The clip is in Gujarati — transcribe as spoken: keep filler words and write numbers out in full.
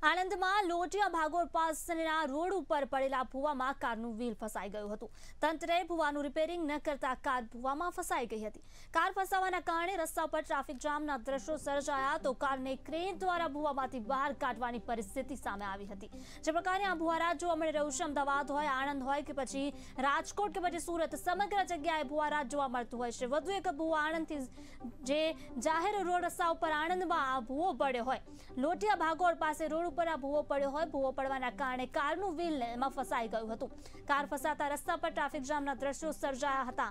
આણંદમાં લોટિયા ભાગોળ પાસેના રોડ ઉપર પડેલા ભૂવામાં કારનું વ્હીલ ફસાઈ ગયું હતું. તંત્રે ભૂવાનું રિપેરિંગ ન કરતા કાર ભૂવામાં ફસાઈ ગઈ હતી. કાર ફસાવાના કારણે રસ્તા પર ટ્રાફિક જામના દ્રશ્યો સર્જાયા તો કારને ક્રેન દ્વારા ભૂવામાંથી બહાર કાઢવાની પરિસ્થિતિ સામે આવી હતી. જે પ્રકારે આ ભૂવારાજ જોવા મળી રહ્યું છે. અમદાવાદ હોય, આણંદ હોય કે પછી રાજકોટ કે પછી સુરત, સમગ્ર જગ્યાએ ભૂવારાજ જોવા મળતું હોય છે. વધુ એક ભૂવા આણંદથી જે જાહેર રોડ રસ્તા ઉપર આણંદમાં આ ભૂવો પડ્યો હોય, લોટિયા ભાગોળ પાસે રોડ ઉપર આ ભૂવો પડ્યો હોય. ભૂવો પડવાના કારણે કારનું વ્હીલ એમાં ફસાઈ ગયું હતું. કાર ફસાતા રસ્તા પર ટ્રાફિક જામના દ્રશ્યો સર્જાયા હતા.